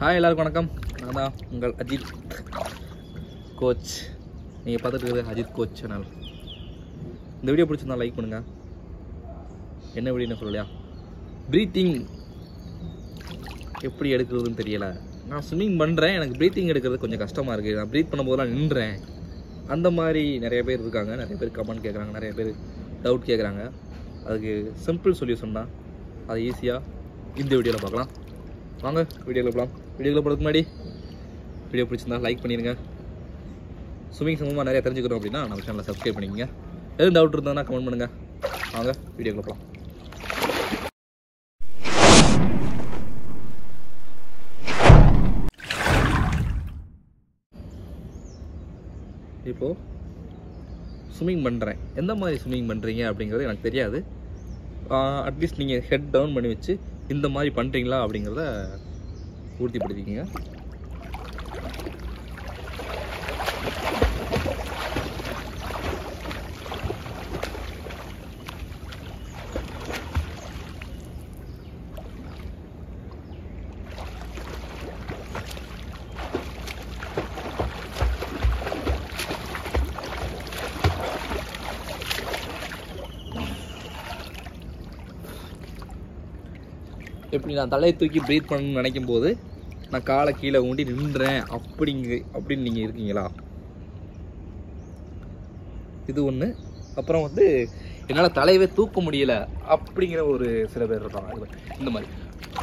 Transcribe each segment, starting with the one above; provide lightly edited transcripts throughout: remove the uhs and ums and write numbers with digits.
Hi எல்லாருக்கும் வணக்கம். நான் தான் உங்கள் அஜித் கோச். நீங்கள் பார்த்துட்டு இருக்கிறது அஜித் கோச் சேனல். இந்த வீடியோ பிடிச்சிருந்தா லைக் பண்ணுங்கள். என்ன வீடியோன்னு சொல்லலையா, ப்ரீத்திங் எப்படி எடுக்கிறதுன்னு தெரியலை. நான் ஸ்விம்மிங் பண்ணுறேன், எனக்கு ப்ரீத்திங் எடுக்கிறது கொஞ்சம் கஷ்டமாக இருக்குது. நான் ப்ரீத் பண்ணும்போதெல்லாம் நின்றேன். அந்த மாதிரி நிறைய பேர் இருக்காங்க. நிறைய பேர் கமெண்ட் கேட்குறாங்க, நிறைய பேர் டவுட் கேட்குறாங்க. அதுக்கு சிம்பிள் சொல்யூஷன் தான். அதை ஈஸியாக இந்த வீடியோவில் பார்க்கலாம். வாங்க வீடியோவில் போகலாம். வீடியோவில் போகிறதுக்கு முன்னாடி வீடியோ பிடிச்சிருந்தா லைக் பண்ணிடுங்க. ஸ்விம்மிங் சம்பந்தமாக நிறைய தெரிஞ்சுக்கணும் அப்படின்னா நம்ம சேனலை சப்ஸ்கிரைப் பண்ணிக்கங்க. எதுவும் டவுட் இருந்தால் கமெண்ட் பண்ணுங்கள். வாங்க வீடியோவில் போகலாம். இப்போது ஸ்விம்மிங் பண்ணுறேன். எந்த மாதிரி ஸ்விம்மிங் பண்ணுறீங்க அப்படிங்கிறது எனக்கு தெரியாது. அட்லீஸ்ட் நீங்கள் ஹெட் டவுன் பண்ணி வச்சு இந்த மாதிரி பண்ணுறீங்களா அப்படிங்கிறத உறுதிப்படுத்திக்கிங்க. எப்படி நான் தலையை தூக்கி ப்ரீத் பண்ணணும்னு நினைக்கும் போது நான் காலை கீழே ஊண்டி நின்றேன் அப்படின்னு நீங்கள் இருக்கீங்களா? இது ஒன்று. அப்புறம் என்னால் தலையவே தூக்க முடியல அப்படிங்கிற ஒரு சில பேர் இருக்காங்க. இந்த மாதிரி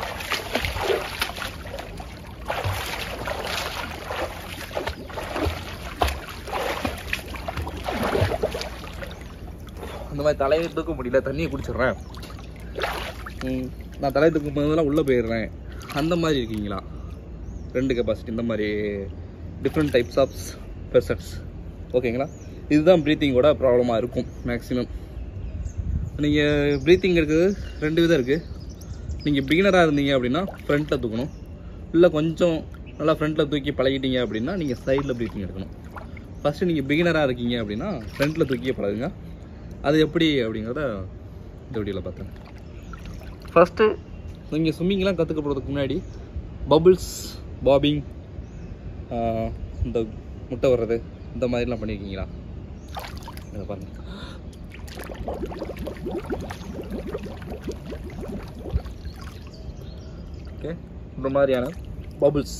தலையை தூக்க முடியல, தண்ணியை குடிச்சிடுறேன், நான் தலையை தூக்கும் போதெல்லாம் உள்ளே போயிடுறேன், அந்த மாதிரி இருக்கீங்களா? ரெண்டு கெப்பாசிட்டி, இந்த மாதிரி டிஃப்ரெண்ட் டைப்ஸ் ஆஃப் பெர்சன்ஸ். ஓகேங்களா? இதுதான் ப்ரீத்திங்கோட ப்ராப்ளமாக இருக்கும் மேக்ஸிமம். நீங்கள் ப்ரீத்திங் எடுக்கிறது ரெண்டு விதம் இருக்குது. நீங்கள் பிகினராக இருந்தீங்க அப்படின்னா ஃப்ரண்ட்டில் தூக்கணும். இல்லை கொஞ்சம் நல்லா ஃப்ரண்ட்டில் தூக்கி பழகிட்டீங்க அப்படின்னா நீங்கள் சைடில் ப்ரீத்திங் எடுக்கணும். ஃபஸ்ட்டு நீங்கள் பிகினராக இருக்கீங்க அப்படின்னா ஃப்ரண்ட்டில் தூக்கியே பழகுங்க. அது எப்படி அப்படிங்கிறத இந்த வீடியோவில் பார்த்தேன். ஃபஸ்ட்டு நீங்கள் ஸ்விம்மிங்லாம் கற்றுக்க போகிறதுக்கு முன்னாடி பபுள்ஸ், பாபிங், இந்த முட்டை வர்றது, இந்த மாதிரிலாம் பண்ணியிருக்கீங்களா? இதை பாருங்கள். ஓகே, இந்த மாதிரியான பபுள்ஸ்,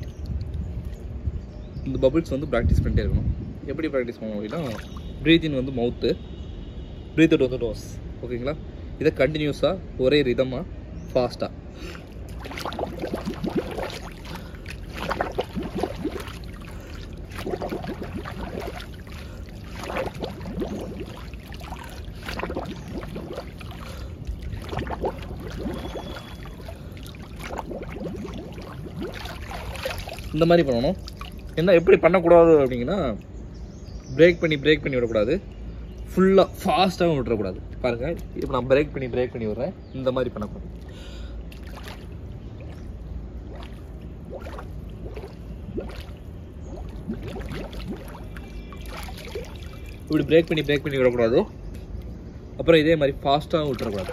இந்த பபுள்ஸ் ப்ராக்டிஸ் பண்ணிட்டே இருக்கணும். எப்படி ப்ராக்டிஸ் பண்ணணும் அப்படின்னா, ப்ரீத் இன் மவுத்து, ப்ரீத் அவுட் நோஸ். ஓகேங்களா? இதை கண்டினியூஸாக ஒரே ரிதமாக ஃபாஸ்ட்டாக இந்த மாதிரி பண்ணணும். என்ன எப்படி பண்ணக்கூடாது அப்படிங்கன்னா, பிரேக் பண்ணி விடக்கூடாது, ஃபுல்லாக ஃபாஸ்ட்டாகவும் விட்டுறக்கூடாது. பாருங்கள், இப்போ நான் பிரேக் பண்ணி விடுறேன். இந்த மாதிரி பண்ணக்கூடாது. இப்படி பிரேக் பண்ணி விடக்கூடாது. அப்புறம் இதே மாதிரி ஃபாஸ்ட்டாகவும் விட்டுறக்கூடாது.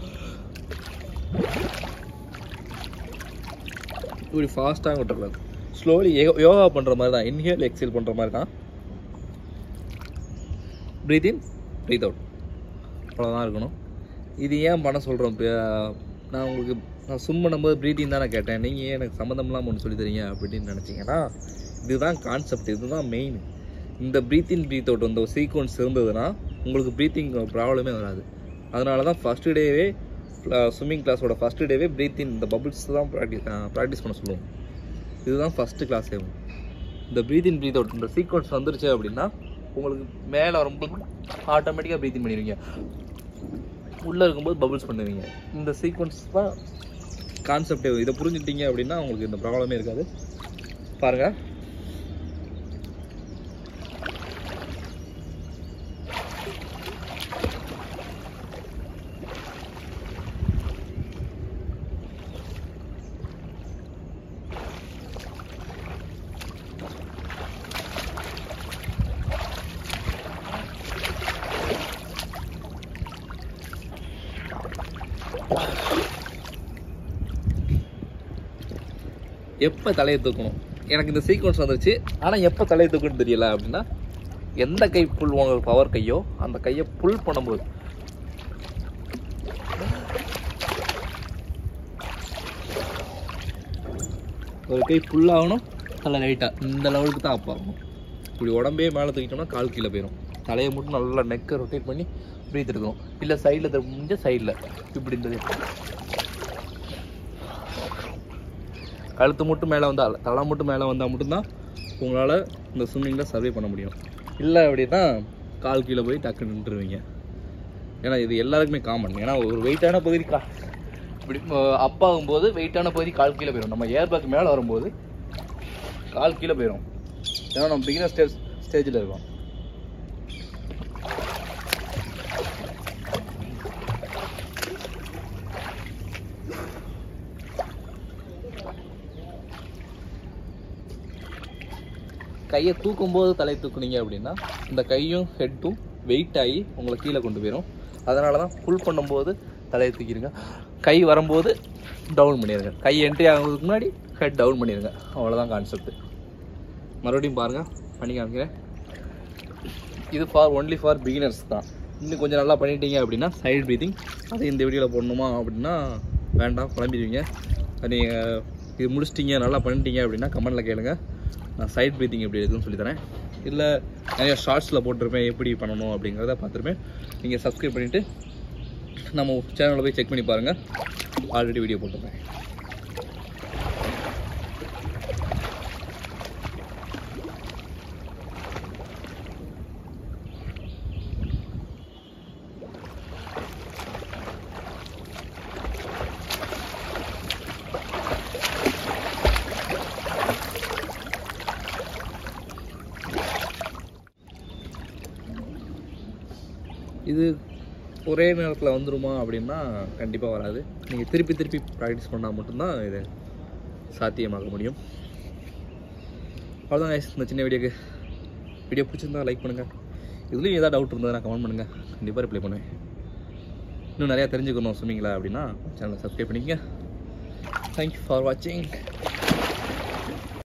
இப்படி ஃபாஸ்ட்டாகவும் விட்டுறக்கூடாது. ஸ்லோலி யோகா பண்ணுற மாதிரி தான், இன்ஹேல் எக்ஸேல் பண்ணுற மாதிரி தான். ப்ரீத் இன், ப்ரீத் அவுட், அவ்வளோதான் இருக்கணும். இது ஏன் பண்ண சொல்கிறோம்? நான் ஸ்விம் பண்ணும்போது ப்ரீத்திங் தான் நான் கேட்டேன், நீங்கள் ஏன் எனக்கு சம்மந்தம்லாம் ஒன்று சொல்லி தரீங்க அப்படின்னு நினச்சிங்கன்னா, இதுதான் கான்செப்ட், இதுதான் மெயின். இந்த ப்ரீத் இன் ப்ரீத் அவுட் ஒரு சீக்வன்ஸ் இருந்ததுன்னா உங்களுக்கு ப்ரீத்திங் ப்ராப்ளமே வராது. அதனால தான் ஃபஸ்ட்டு டேவே ஸ்விம்மிங் கிளாஸோட ஃபஸ்ட்டு டேவே ப்ரீத் இன், இந்த பபுள்ஸ் தான் ப்ராக்டிஸ் பண்ண சொல்லுவோம். இதுதான் ஃபஸ்ட்டு கிளாஸே. இந்த ப்ரீத் இன் ப்ரீத் அவுட் இந்த சீக்வன்ஸ் வந்துருச்சு அப்படின்னா உங்களுக்கு மேலே வரும்போது ஆட்டோமேட்டிக்காக ப்ரீத்திங் பண்ணிடுவீங்க, உள்ளே இருக்கும்போது பபுள்ஸ் பண்ணுவீங்க. இந்த சீக்வன்ஸ் தான் கான்செப்டே. இதை புரிஞ்சுட்டீங்க அப்படின்னா உங்களுக்கு இந்த ப்ராப்ளமே இருக்காது. பாருங்கள், எப்போ தலையை தூக்கணும். எனக்கு இந்த சீக்வன்ஸ் வந்துருச்சு. ஆனால் எப்போ தலையை தூக்கணும்னு தெரியல அப்படின்னா, எந்த கை புல் உங்களுக்கு பவர் கையோ அந்த கையை புல் பண்ணும்போது ஒரு கை ஃபுல்லாகணும், தலை லைட்டாக இந்த லெவலுக்கு தான் அப் ஆகணும். இப்படி உடம்பே மேலே தூக்கிட்டோம்னா கால் கீழே போயிடும். தலையை மட்டும் நல்லா நெக்கை ரொட்டேட் பண்ணி ப்ரீத் எடுக்கணும். இல்லை சைடில் முடிஞ்ச சைடில் இப்படி இந்த கழுத்து மட்டும் மேலே வந்தால், தலை மட்டும் மேலே வந்தால் மட்டும்தான் உங்களால் இந்த ஸ்விம்மிங்கில் சர்வே பண்ண முடியும். இல்லை அப்படின்னா கால் கீழே போய் டக்குன்னு நின்றுருவீங்க. ஏன்னா இது எல்லாருக்குமே காமன். ஏன்னா ஒரு வெயிட்டான பகுதி இப்படி அப்பாகும்போது வெயிட்டான பகுதி கால் கீழே போயிடும். நம்ம ஏர் பேக் மேலே வரும்போது கால் கீழே போயிடும். ஏன்னா நம்ம பிகினர் ஸ்டேஜில் இருக்கோம். கையை தூக்கும்போது தலை தூக்குனீங்க அப்படின்னா இந்த கையும் ஹெட்டும் வெயிட் ஆகி உங்களை கீழே கொண்டு போயிடும். அதனால தான் புல் பண்ணும்போது தலையை தூக்கிடுங்க. கை வரும்போது டவுன் பண்ணிடுங்க. கை என்ட்ரி ஆகிறதுக்கு முன்னாடி ஹெட் டவுன் பண்ணிடுங்க. அவ்வளோதான் கான்செப்ட். மறுபடியும் பாருங்கள், பண்ணி காமிக்கிறேன். இது ஒன்லி ஃபார் பிகினர்ஸ் தான். இன்னும் கொஞ்சம் நல்லா பண்ணிட்டீங்க அப்படின்னா சைடு ப்ரீத்திங் அது இந்த வீடியோவில் போடணுமா அப்படின்னா வேண்டாம், குழம்பிடுவீங்க. நீங்கள் இது முடிச்சிட்டிங்க நல்லா பண்ணிட்டீங்க அப்படின்னா கமெண்டில் கேளுங்க. நான் சைட் ப்ரீத்திங் எப்படி இருக்குன்னு சொல்லித்தரேன். இல்லை நிறையா ஷார்ட்ஸில் போட்டிருப்பேன் எப்படி பண்ணணும் அப்படிங்கிறத பார்த்துருப்பேன். நீங்கள் சப்ஸ்கிரைப் பண்ணிவிட்டு நம்ம சேனலில் போய் செக் பண்ணி பாருங்கள். ஆல்ரெடி வீடியோ போட்டிருப்பேன். இது ஒரே நேரத்தில் வந்துடுமா அப்படின்னா கண்டிப்பாக வராது. நீங்கள் திருப்பி ப்ராக்டிஸ் பண்ணால் மட்டும்தான் இது சாத்தியமாக முடியும். அவ்வளோதான் guys, இந்த சின்ன வீடியோ பிடிச்சிருந்தா லைக் பண்ணுங்கள். இதுலேயும் ஏதாவது டவுட் இருந்ததுன்னா கமெண்ட் பண்ணுங்கள், கண்டிப்பாக ரிப்ளை பண்ணுவேன். இன்னும் நிறையா தெரிஞ்சுக்கணும் ஸ்விம்மிங்கில் அப்படின்னா சேனலை சப்ஸ்கிரைப் பண்ணிக்கங்க. தேங்க்யூ ஃபார் வாட்சிங்.